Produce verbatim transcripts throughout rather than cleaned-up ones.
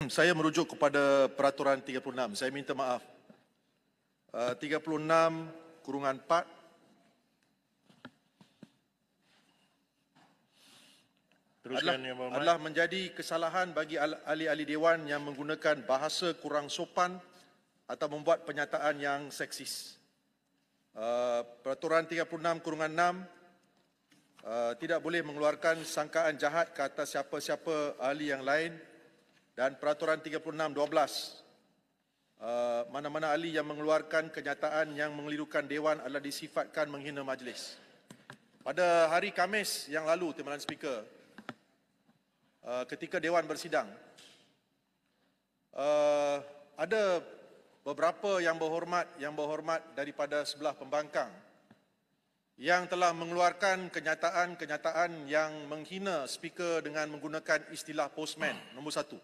Saya merujuk kepada peraturan tiga puluh enam. Saya minta maaf. Uh, tiga puluh enam kurungan empat. Adalah, adalah menjadi kesalahan bagi ahli-ahli Dewan yang menggunakan bahasa kurang sopan atau membuat pernyataan yang seksis. Uh, peraturan tiga puluh enam kurungan enam uh, tidak boleh mengeluarkan sangkaan jahat ke atas siapa-siapa ahli yang lain. Dan peraturan tiga puluh enam dua belas, uh, mana-mana ahli yang mengeluarkan kenyataan yang mengelirukan Dewan adalah disifatkan menghina majlis. Pada hari Khamis yang lalu, Timbalan Speaker, uh, ketika Dewan bersidang, uh, ada beberapa yang berhormat, yang berhormat daripada sebelah pembangkang yang telah mengeluarkan kenyataan-kenyataan yang menghina Speaker dengan menggunakan istilah postman, nombor satu.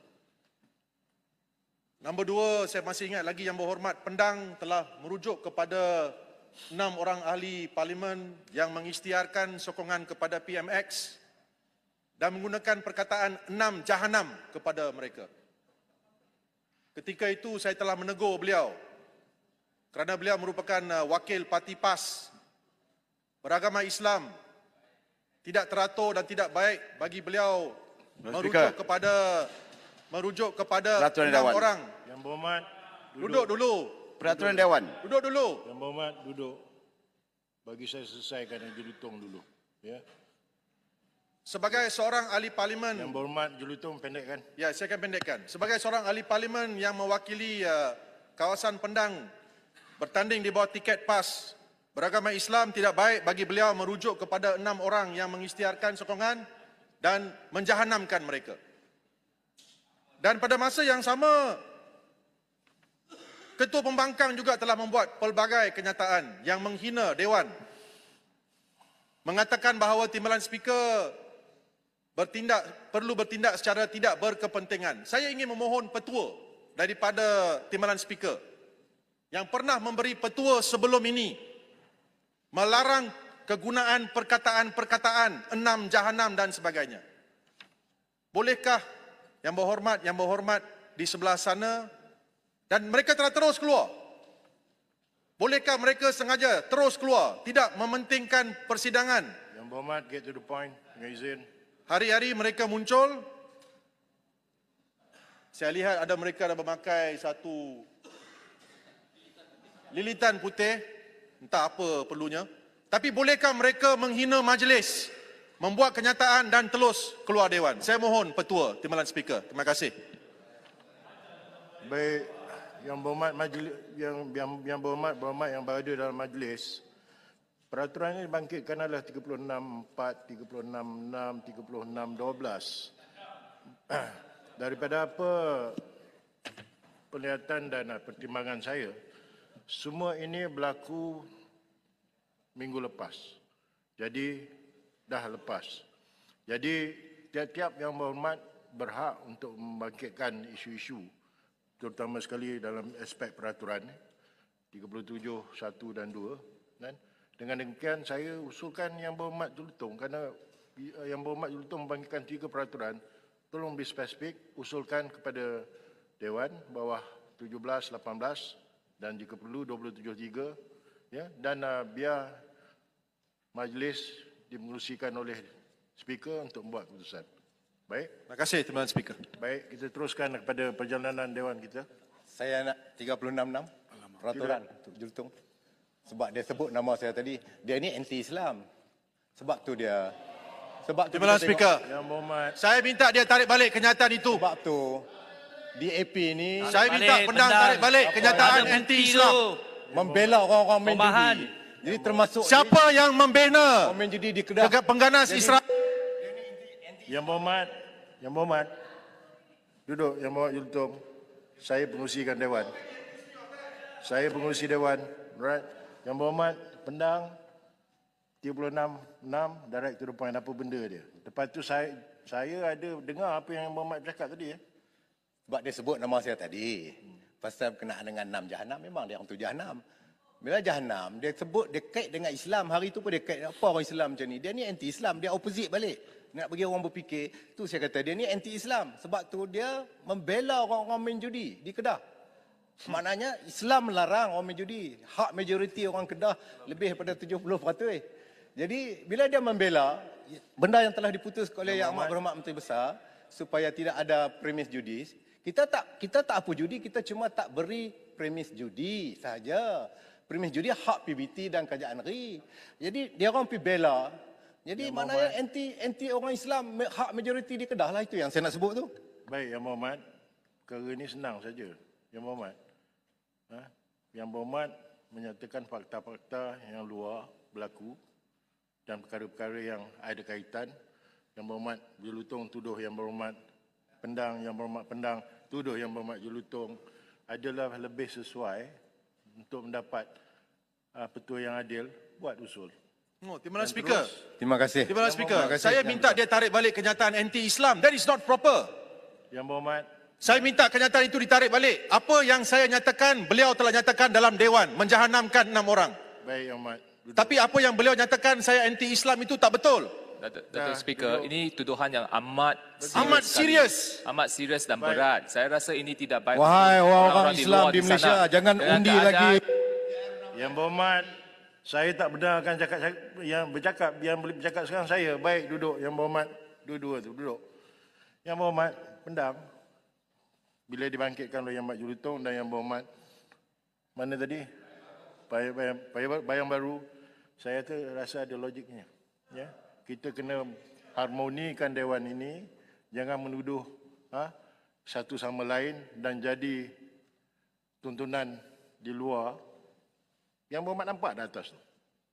Nombor dua, saya masih ingat lagi yang berhormat Pendang telah merujuk kepada enam orang ahli parlimen yang mengisytiharkan sokongan kepada P M X dan menggunakan perkataan enam jahanam kepada mereka. Ketika itu saya telah menegur beliau kerana beliau merupakan wakil parti P A S beragama Islam. Tidak teratur dan tidak baik bagi beliau merujuk kepada merujuk kepada enam orang. Yang berhormat, duduk, duduk dulu. Peraturan duduk. Dewan. Duduk dulu. Yang berhormat, duduk. Bagi saya selesaikan yang Jelutong dulu. Ya. Sebagai seorang ahli parlimen. Yang berhormat, Jelutong pendekkan. Ya, saya akan pendekkan. Sebagai seorang ahli parlimen yang mewakili uh, kawasan Pendang bertanding di bawah tiket P A S beragama Islam, tidak baik bagi beliau merujuk kepada enam orang yang mengisytiharkan sokongan dan menjahanamkan mereka. Dan pada masa yang sama, Ketua Pembangkang juga telah membuat pelbagai kenyataan yang menghina Dewan. Mengatakan bahawa Timbalan Speaker bertindak, perlu bertindak secara tidak berkepentingan. Saya ingin memohon petua daripada Timbalan Speaker yang pernah memberi petua sebelum ini melarang kegunaan perkataan-perkataan enam jahanam dan sebagainya. Bolehkah yang berhormat, yang berhormat di sebelah sana, dan mereka telah terus keluar. Bolehkah mereka sengaja terus keluar, tidak mementingkan persidangan? Yang berhormat, get to the point, dengan izin. Hari-hari mereka muncul, saya lihat ada mereka dah memakai satu lilitan putih, entah apa perlunya. Tapi bolehkah mereka menghina majlis, membuat kenyataan dan terus keluar Dewan? Saya mohon petua, Timbalan Speaker. Terima kasih. Baik, yang berhormat majlis, yang yang, yang berhormat berhormat yang berada dalam majlis. Peraturan ini dibangkitkan adalah tiga puluh enam empat, tiga puluh enam enam, tiga puluh enam dua belas. Daripada apa penglihatan dan pertimbangan saya, semua ini berlaku minggu lepas. Jadi dah lepas. Jadi tiap-tiap yang berhormat berhak untuk membangkitkan isu-isu, terutama sekali dalam aspek peraturan tiga puluh tujuh, satu dan dua. Dan dengan demikian saya usulkan yang berhormat Jelutong, kerana yang berhormat Jelutong membangkitkan tiga peraturan, tolong lebih spesifik, usulkan kepada Dewan bawah tujuh belas, lapan belas dan jika perlu dua puluh tujuh tiga, ya, dan uh, biar majlis dimengerusikan oleh Speaker untuk membuat keputusan. Baik. Terima kasih, Timbalan Speaker. Baik, kita teruskan kepada perjalanan Dewan kita. Saya nak tiga puluh enam enam peraturan untuk Jelutong. Sebab dia sebut nama saya tadi, dia ni anti-Islam. Sebab tu dia. Sebab tu Timbalan Speaker. Yang berhormat. Saya minta dia tarik balik kenyataan itu. Sebab tu D A P ni saya minta Pendang tarik balik kenyataan anti-Islam. Membela orang-orang main judi. Jadi termasuk siapa yang membina main judi di Kedah, pengganas Israel? Yang berhormat, yang berhormat. Duduk, yang berhormat Jelutong. Saya pengurusikan Dewan. Saya pengurusi Dewan. Right. Yang berhormat Pendang tiga puluh enam enam, direct to the point, apa benda dia. Lepas tu saya saya ada dengar apa yang berhormat cakap tadi. Ya. sebab dia sebut nama saya tadi. Hmm. Pasal berkenaan dengan enam jahanam, memang dia orang tu jahanam. Bila Jahanam, dia sebut dia kait dengan Islam. Hari tu pun dia kait apa orang Islam macam ni. Dia ni anti-Islam, dia opposite balik. Nak bagi orang berfikir, tu saya kata dia ni anti-Islam. Sebab tu dia membela orang-orang main judi di Kedah. Maknanya Islam melarang orang main judi. Hak majoriti orang Kedah lebih daripada tujuh puluh peratus. Jadi bila dia membela benda yang telah diputuskan oleh Yang Amat Berhormat Menteri Besar supaya tidak ada premis judi, kita tak kita tak apa judi, kita cuma tak beri premis judi saja. Premis judi hak P B T dan kerajaan negeri. Jadi dia orang pergi bela. Jadi Yang maknanya anti anti orang Islam, hak majoriti di Kedah lah, itu yang saya nak sebut tu. Baik, Yang Berhormat, perkara ini senang saja. Yang Berhormat, ha? Yang Berhormat menyatakan fakta-fakta yang luar berlaku dan perkara-perkara yang ada kaitan. Yang Berhormat Jelutong tuduh Yang Berhormat Pendang, Yang Berhormat Pendang tuduh Yang Berhormat Jelutong adalah lebih sesuai untuk mendapat uh, petua yang adil, buat usul. Oh, terima kasih, Speaker. Terima kasih. Terima kasih, Speaker. Terima kasih. Saya minta dia tarik balik kenyataan anti-Islam. That is not proper. Yang Berhormat, Saya minta kenyataan itu ditarik balik. Apa yang saya nyatakan, beliau telah nyatakan dalam Dewan, menjahanamkan enam orang. baik Yang Berhormat. Duduk. Tapi apa yang beliau nyatakan saya anti-Islam itu tak betul. Datuk, Datuk Dah, Speaker, duduk. ini tuduhan yang amat serius Amat sekali. serius. Amat serius dan Baik. berat. Saya rasa ini tidak baik. Wahai untuk orang-orang Islam luar di sana. Malaysia, jangan Dengan undi keadaan- lagi. Yang Berhormat, saya tak benarkan cakap yang bercakap yang boleh bercakap sekarang saya. Baik, duduk Yang Berhormat, dua-dua tu duduk. Yang Berhormat Pendang, bila dibangkitkan oleh Yang Amat Jelutong dan Yang Berhormat mana tadi? Bayang, bayang, bayang, bayang baru, saya tu rasa ada logiknya. Ya, kita kena harmonikan Dewan ini, jangan menuduh ha, satu sama lain dan jadi tuntunan di luar. Yang Berhormat nampak di atas tu.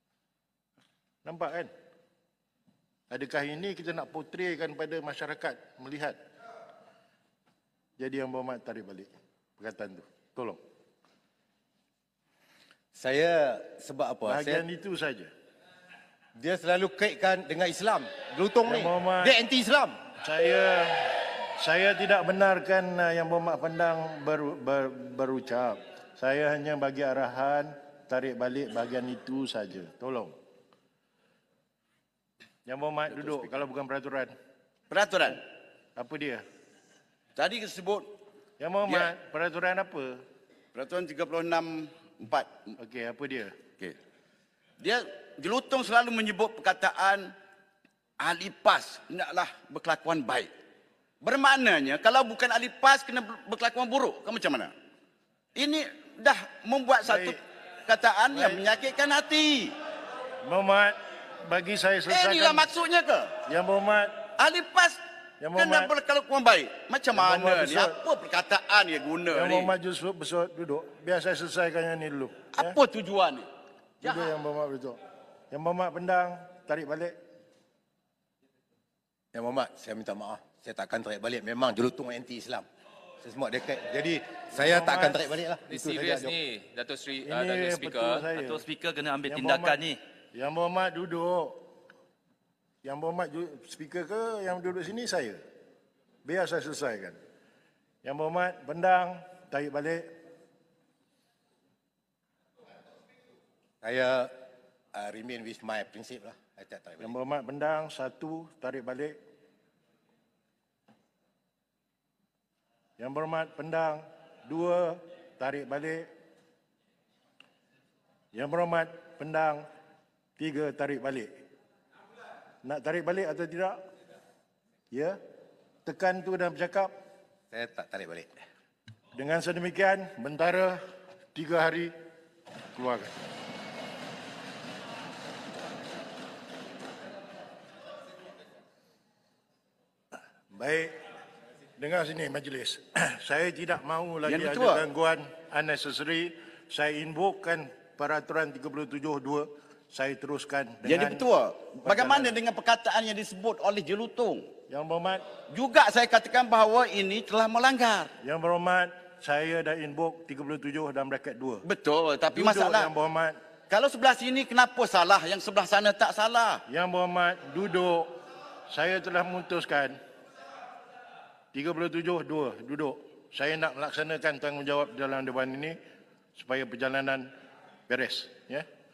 Nampak kan? Adakah ini kita nak portraykan pada masyarakat melihat? Jadi Yang Berhormat tarik balik perkataan tu. Tolong. Saya sebab apa? Saya, Bahagian itu saja. dia selalu kaitkan dengan Islam. Jelutong ni, Yang Berhormat, dia anti-Islam. Saya saya tidak benarkan uh, Yang Berhormat Pendang ber, ber, berucap. Saya hanya bagi arahan tarik balik bahagian itu saja. Tolong. Yang Berhormat duduk kalau bukan peraturan. Peraturan. Apa dia? Tadi disebut Yang Berhormat, peraturan apa? peraturan tiga puluh enam empat. Okey, apa dia? Okey. Dia Jelutong selalu menyebut perkataan ahli PAS hendaklah berkelakuan baik. Bermaknanya kalau bukan ahli PAS kena ber- berkelakuan buruk ke macam mana? Ini dah membuat satu Baik. perkataan yang Baik. menyakitkan hati. Berhormat, bagi saya Eh, selesaikan. inilah maksudnya ke? Yang Berhormat, Ahli PAS Yang kena Berhormat. berkelakuan baik. Macam Yang mana Berhormat ni? besar. Apa perkataan yang guna Yang ni? Berhormat Yusuf besar duduk. Biar saya selesaikan yang ni dulu. Ya? Apa tujuan ni? Duduk Yang Berhormat duduk. Yang Berhormat Pendang, tarik balik. Yang Berhormat, saya minta maaf. Saya takkan tarik balik. Memang Jelutong anti-Islam. Saya semua dia kait. Jadi saya tak akan tarik balik lah. Ini Itu serius saja. ni, Datuk Seri, Ini uh, Datuk Speaker. betul saya. Datuk Speaker kena ambil Yang tindakan Berhormat- ni. Yang Berhormat duduk. Yang Berhormat ju- speaker ke yang duduk sini saya. Biar saya selesaikan. Yang Berhormat Pendang, tarik balik. Saya uh, remain with my prinsip lah. Saya tak tarik Yang balik. Berhormat Pendang, satu, tarik balik. Yang Berhormat Pendang, dua, tarik balik. Yang Berhormat Pendang, tiga, tarik balik. Nak tarik balik atau tidak? Ya? Tekan tu dan bercakap. Saya tak tarik balik. Dengan sedemikian, bentara tiga hari keluarkan. Baik, dengar sini majlis. Saya tidak mahu lagi Yang ada Ketua. gangguan unnecessary. Saya invokekan peraturan tiga puluh tujuh dua. Saya teruskan Jadi dengan Ketua, bagaimana dengan perkataan yang disebut oleh Jelutong? Yang Berhormat, Juga saya katakan bahawa ini telah melanggar. Yang Berhormat, saya dah invoke tiga puluh tujuh dan bracket dua. Betul, tapi Duduk masalah Yang Berhormat, kalau sebelah sini kenapa salah, yang sebelah sana tak salah? Yang Berhormat, duduk. Saya telah memutuskan tiga puluh tujuh dua, duduk. Saya nak melaksanakan tanggungjawab dalam dewan ini supaya perjalanan beres, ya.